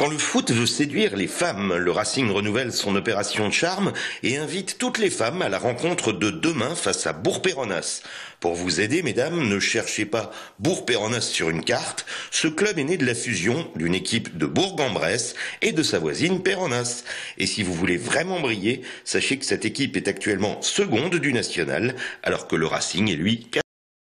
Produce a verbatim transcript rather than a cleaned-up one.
Quand le foot veut séduire les femmes, le Racing renouvelle son opération de charme et invite toutes les femmes à la rencontre de demain face à Bourg-Péronnas. Pour vous aider, mesdames, ne cherchez pas Bourg-Péronnas sur une carte. Ce club est né de la fusion d'une équipe de Bourg-en-Bresse et de sa voisine Péronnas. Et si vous voulez vraiment briller, sachez que cette équipe est actuellement seconde du national, alors que le Racing est lui quatrième.